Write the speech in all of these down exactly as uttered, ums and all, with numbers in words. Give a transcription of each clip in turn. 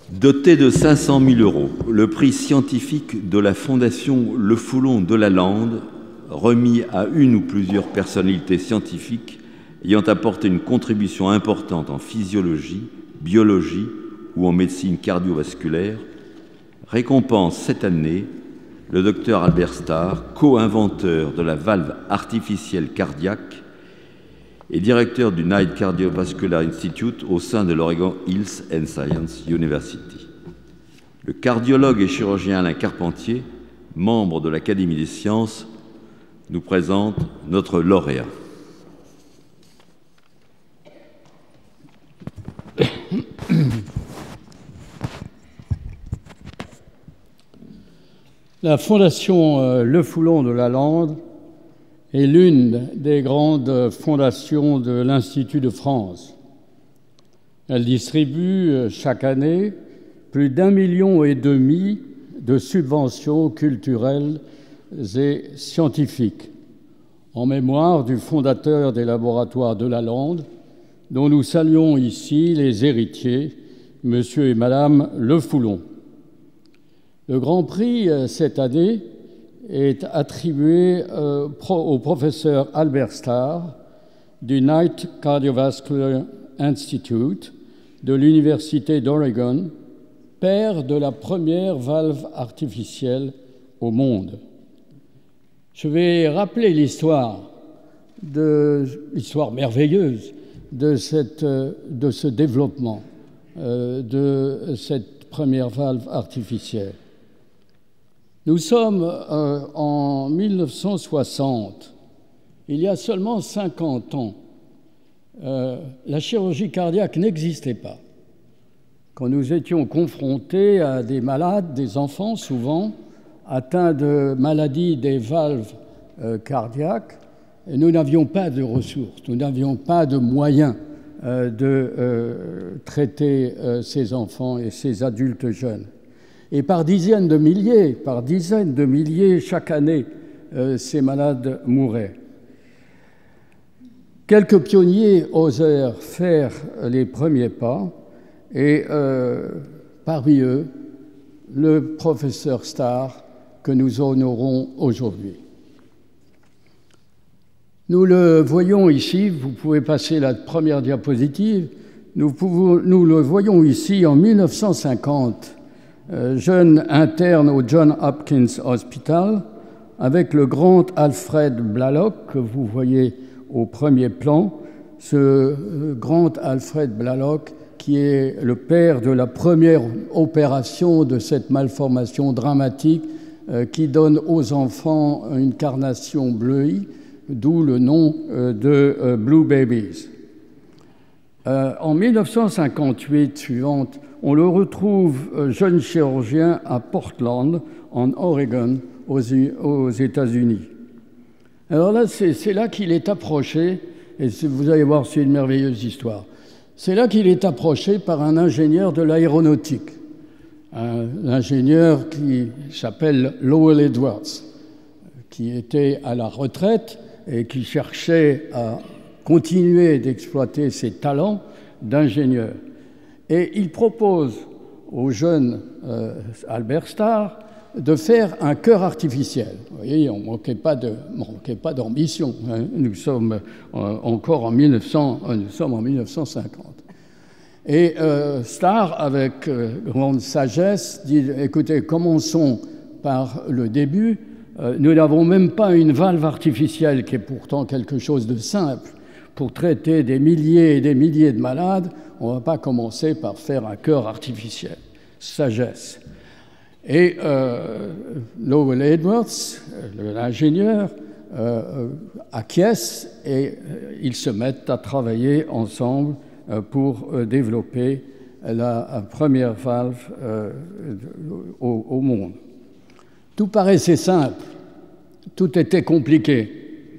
Doté de cinq cent mille euros, le prix scientifique de la Fondation Le Foulon de Lalande, remis à une ou plusieurs personnalités scientifiques ayant apporté une contribution importante en physiologie, biologie ou en médecine cardiovasculaire, récompense cette année le docteur Albert Starr, co-inventeur de la valve artificielle cardiaque et directeur du Knight Cardiovascular Institute au sein de l'Oregon Health and Science University. Le cardiologue et chirurgien Alain Carpentier, membre de l'Académie des sciences, nous présente notre lauréat. La Fondation Le Foulon de Lalande est l'une des grandes fondations de l'Institut de France. Elle distribue chaque année plus d'un million et demi de subventions culturelles et scientifiques en mémoire du fondateur des laboratoires de Lalande, dont nous saluons ici les héritiers, Monsieur et Madame Le Foulon. Le Grand Prix, cette année, est attribué euh, pro, au professeur Albert Starr du Knight Cardiovascular Institute de l'Université d'Oregon, père de la première valve artificielle au monde. Je vais rappeler l'histoire, de, l'histoire merveilleuse de, cette, de ce développement euh, de cette première valve artificielle. Nous sommes euh, en mille neuf cent soixante. Il y a seulement cinquante ans, euh, la chirurgie cardiaque n'existait pas. Quand nous étions confrontés à des malades, des enfants souvent, atteints de maladies des valves euh, cardiaques, et nous n'avions pas de ressources, nous n'avions pas de moyens euh, de euh, traiter euh, ces enfants et ces adultes jeunes. Et par dizaines de milliers, par dizaines de milliers chaque année, euh, ces malades mouraient. Quelques pionniers osèrent faire les premiers pas, et euh, parmi eux, le professeur Starr, que nous honorons aujourd'hui. Nous le voyons ici, vous pouvez passer la première diapositive, nous, pouvons, nous le voyons ici en mille neuf cent cinquante, Euh, jeune interne au Johns Hopkins Hospital, avec le grand Alfred Blalock, que vous voyez au premier plan, ce euh, grand Alfred Blalock qui est le père de la première opération de cette malformation dramatique euh, qui donne aux enfants une carnation bleuie, d'où le nom euh, de euh, Blue Babies. Euh, en mille neuf cent cinquante-huit, suivante, on le retrouve euh, jeune chirurgien à Portland, en Oregon, aux, aux États-Unis. Alors là, c'est là qu'il est approché, et vous allez voir, c'est une merveilleuse histoire. C'est là qu'il est approché par un ingénieur de l'aéronautique, un ingénieur qui s'appelle Lowell Edwards, qui était à la retraite et qui cherchait à continuer d'exploiter ses talents d'ingénieur. Et il propose au jeune euh, Albert Starr de faire un cœur artificiel. Vous voyez, on ne manquait pas de, manquait pas d'ambition. Hein. Nous sommes euh, encore en mille neuf cents, euh, nous sommes en mille neuf cent cinquante. Et euh, Starr, avec euh, grande sagesse, dit « Écoutez, commençons par le début. Euh, nous n'avons même pas une valve artificielle, qui est pourtant quelque chose de simple. Pour traiter des milliers et des milliers de malades, on ne va pas commencer par faire un cœur artificiel. » Sagesse. Et euh, Lowell Edwards, l'ingénieur, euh, acquiesce et euh, ils se mettent à travailler ensemble euh, pour euh, développer la, la première valve euh, au, au monde. Tout paraissait simple, tout était compliqué.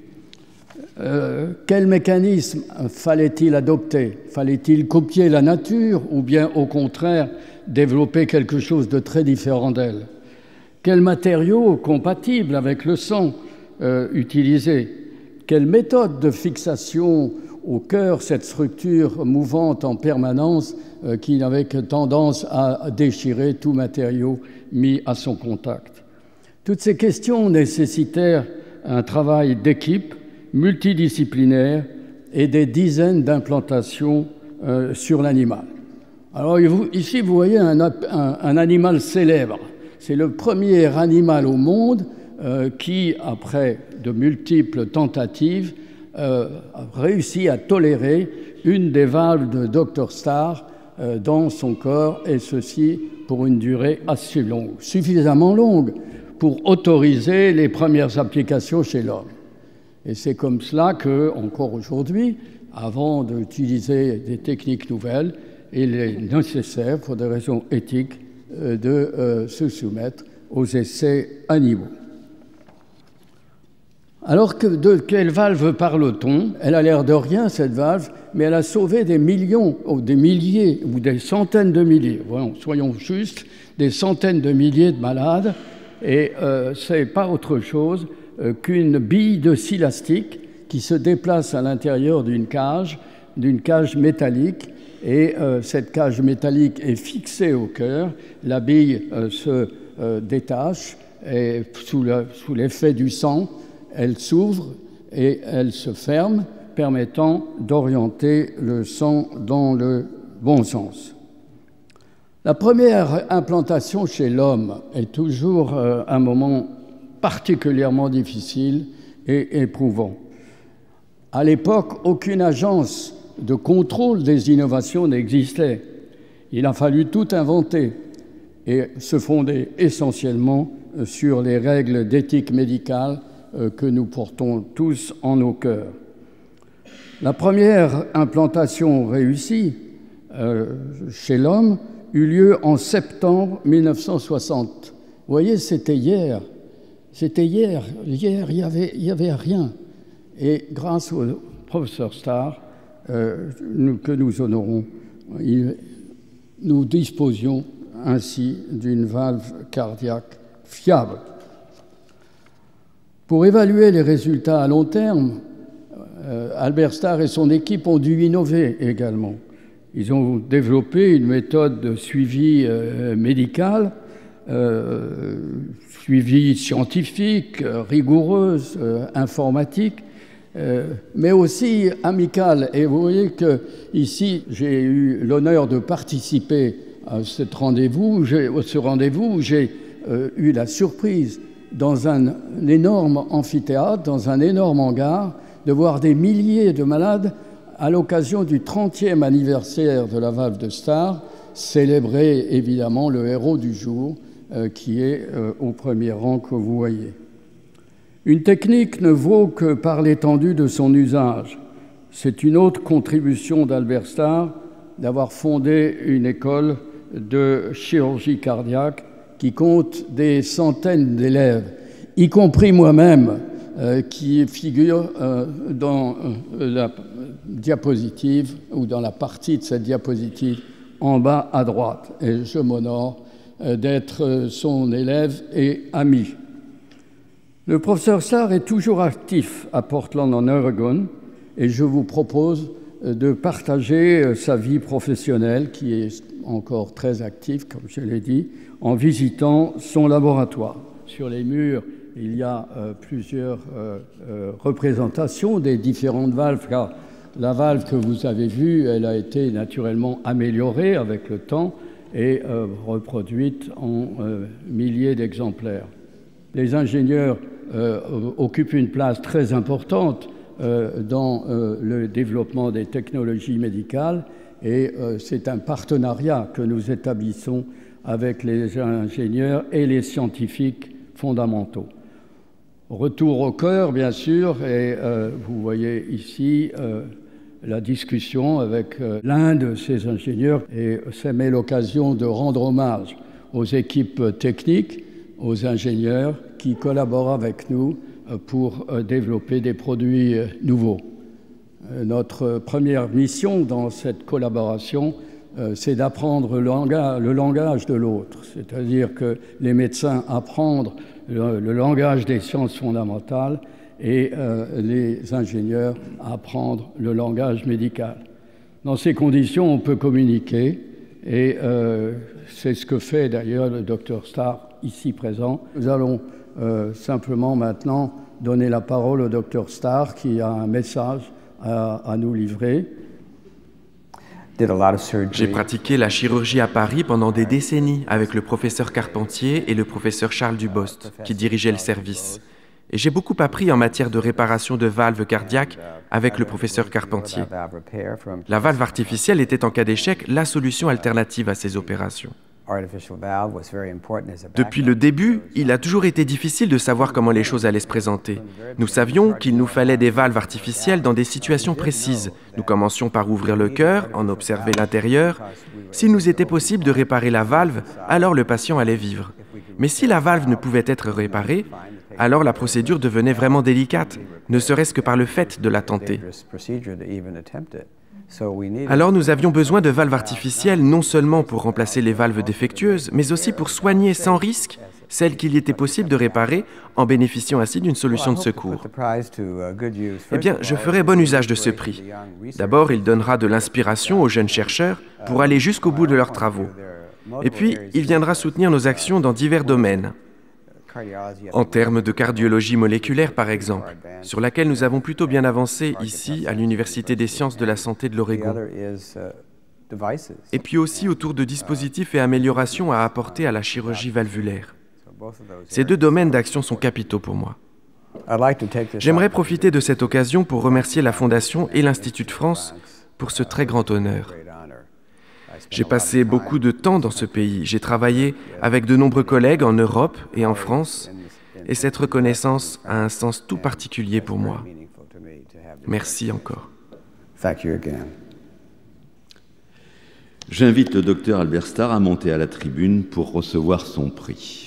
Euh, quel mécanisme fallait-il adopter? Fallait-il copier la nature ou bien, au contraire, développer quelque chose de très différent d'elle? Quels matériaux compatibles avec le sang euh, utiliser? Quelle méthode de fixation au cœur cette structure mouvante en permanence euh, qui avait tendance à déchirer tout matériau mis à son contact. Toutes ces questions nécessitèrent un travail d'équipe multidisciplinaire et des dizaines d'implantations euh, sur l'animal. Alors ici, vous voyez un, un, un animal célèbre. C'est le premier animal au monde euh, qui, après de multiples tentatives, euh, a réussi à tolérer une des valves de docteur Starr euh, dans son corps, et ceci pour une durée assez longue, suffisamment longue pour autoriser les premières applications chez l'homme. Et c'est comme cela que, encore aujourd'hui, avant d'utiliser des techniques nouvelles, il est nécessaire, pour des raisons éthiques, de euh, se soumettre aux essais animaux. Alors, que, de quelle valve parle-t-on? Elle a l'air de rien, cette valve, mais elle a sauvé des millions, ou des milliers, ou des centaines de milliers, voyons, soyons justes, des centaines de milliers de malades, et euh, ce n'est pas autre chose euh, qu'une bille de scie élastique qui se déplace à l'intérieur d'une cage, d'une cage métallique, et euh, cette cage métallique est fixée au cœur, la bille euh, se euh, détache, et sous, le, sous l'effet du sang, elle s'ouvre et elle se ferme, permettant d'orienter le sang dans le bon sens. La première implantation chez l'homme est toujours euh, un moment particulièrement difficile et éprouvant. À l'époque, aucune agence de contrôle des innovations n'existait. Il a fallu tout inventer et se fonder essentiellement sur les règles d'éthique médicale que nous portons tous en nos cœurs. La première implantation réussie euh, chez l'homme eut lieu en septembre mille neuf cent soixante. Vous voyez, c'était hier. C'était hier. Hier, il n'y avait, il y avait rien. Et grâce au professeur Starr, euh, nous, que nous honorons, il, nous disposions ainsi d'une valve cardiaque fiable. Pour évaluer les résultats à long terme, euh, Albert Starr et son équipe ont dû innover également. Ils ont développé une méthode de suivi euh, médical, euh, suivi scientifique, euh, rigoureuse, euh, informatique, euh, mais aussi amicale. Et vous voyez que ici, j'ai eu l'honneur de participer à ce rendez-vous, ce rendez-vous où j'ai euh, eu la surprise, dans un, un énorme amphithéâtre, dans un énorme hangar, de voir des milliers de malades à l'occasion du trentième anniversaire de la valve de Starr, célébrer évidemment le héros du jour euh, qui est euh, au premier rang que vous voyez. Une technique ne vaut que par l'étendue de son usage. C'est une autre contribution d'Albert Starr d'avoir fondé une école de chirurgie cardiaque qui compte des centaines d'élèves, y compris moi-même, euh, qui figure euh, dans euh, la diapositive ou dans la partie de cette diapositive en bas à droite. Et je m'honore euh, d'être son élève et ami. Le professeur Starr est toujours actif à Portland en Oregon et je vous propose de partager sa vie professionnelle qui est encore très active, comme je l'ai dit, en visitant son laboratoire. Sur les murs, il y a euh, plusieurs euh, euh, représentations des différentes valves, car la valve que vous avez vue, elle a été naturellement améliorée avec le temps et euh, reproduite en euh, milliers d'exemplaires. Les ingénieurs euh, occupent une place très importante euh, dans euh, le développement des technologies médicales et euh, c'est un partenariat que nous établissons avec les ingénieurs et les scientifiques fondamentaux. Retour au cœur, bien sûr, et euh, vous voyez ici euh, la discussion avec euh, l'un de ces ingénieurs, et ça met l'occasion de rendre hommage aux équipes techniques, aux ingénieurs qui collaborent avec nous euh, pour euh, développer des produits euh, nouveaux. Euh, notre première mission dans cette collaboration, Euh, c'est d'apprendre le langage, le langage de l'autre, c'est-à-dire que les médecins apprennent le, le langage des sciences fondamentales et euh, les ingénieurs à apprendre le langage médical. Dans ces conditions, on peut communiquer, et euh, c'est ce que fait d'ailleurs le docteur Starr, ici présent. Nous allons euh, simplement maintenant donner la parole au docteur Starr, qui a un message à, à nous livrer. J'ai pratiqué la chirurgie à Paris pendant des décennies avec le professeur Carpentier et le professeur Charles Dubost, qui dirigeaient le service. Et j'ai beaucoup appris en matière de réparation de valves cardiaques avec le professeur Carpentier. La valve artificielle était en cas d'échec la solution alternative à ces opérations. Depuis le début, il a toujours été difficile de savoir comment les choses allaient se présenter. Nous savions qu'il nous fallait des valves artificielles dans des situations précises. Nous commencions par ouvrir le cœur, en observer l'intérieur. S'il nous était possible de réparer la valve, alors le patient allait vivre. Mais si la valve ne pouvait être réparée, alors la procédure devenait vraiment délicate, ne serait-ce que par le fait de la tenter. Alors nous avions besoin de valves artificielles non seulement pour remplacer les valves défectueuses, mais aussi pour soigner sans risque celles qu'il était possible de réparer en bénéficiant ainsi d'une solution de secours. Eh bien, je ferai bon usage de ce prix. D'abord, il donnera de l'inspiration aux jeunes chercheurs pour aller jusqu'au bout de leurs travaux. Et puis, il viendra soutenir nos actions dans divers domaines. En termes de cardiologie moléculaire, par exemple, sur laquelle nous avons plutôt bien avancé ici à l'Université des sciences de la santé de l'Oregon. Et puis aussi autour de dispositifs et améliorations à apporter à la chirurgie valvulaire. Ces deux domaines d'action sont capitaux pour moi. J'aimerais profiter de cette occasion pour remercier la Fondation et l'Institut de France pour ce très grand honneur. J'ai passé beaucoup de temps dans ce pays. J'ai travaillé avec de nombreux collègues en Europe et en France, et cette reconnaissance a un sens tout particulier pour moi. Merci encore. J'invite le docteur Albert Starr à monter à la tribune pour recevoir son prix.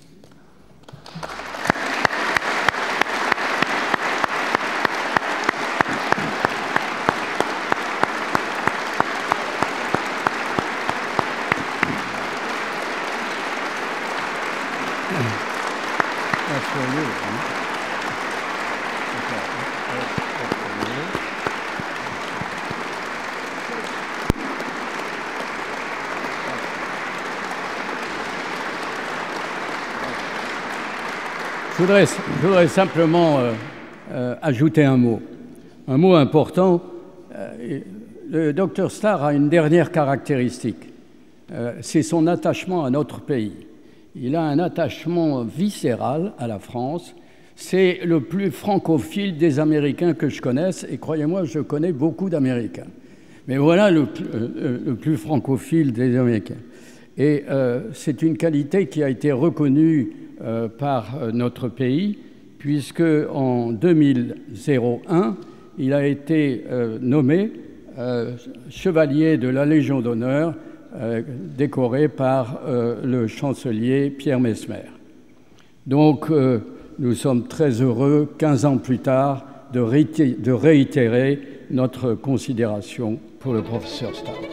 Je voudrais, je voudrais simplement euh, euh, ajouter un mot, un mot important. Euh, le docteur Starr a une dernière caractéristique, euh, c'est son attachement à notre pays. Il a un attachement viscéral à la France. C'est le plus francophile des Américains que je connaisse, et croyez-moi, je connais beaucoup d'Américains. Mais voilà le, euh, le plus francophile des Américains. Et euh, c'est une qualité qui a été reconnue euh, par euh, notre pays, puisque en deux mille un, il a été euh, nommé euh, chevalier de la Légion d'honneur, euh, décoré par euh, le chancelier Pierre Messmer. Donc, euh, nous sommes très heureux, quinze ans plus tard, de réitérer, de réitérer notre considération pour le professeur Starr.